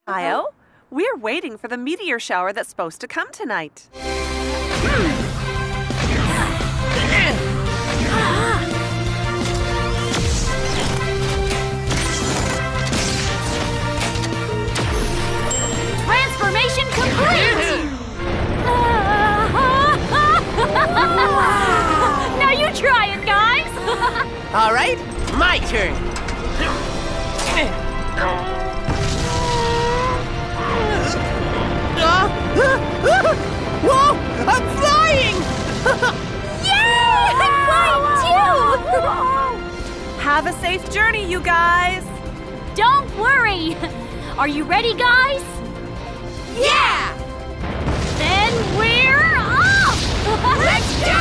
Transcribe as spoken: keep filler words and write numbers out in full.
Io, we're waiting for the meteor shower that's supposed to come tonight. Transformation complete! Now you try it, guys! All right, my turn. Whoa! I'm flying! Yay! I'm flying too! Have a safe journey, you guys! Don't worry! Are you ready, guys? Yeah! Then we're off! Let's go!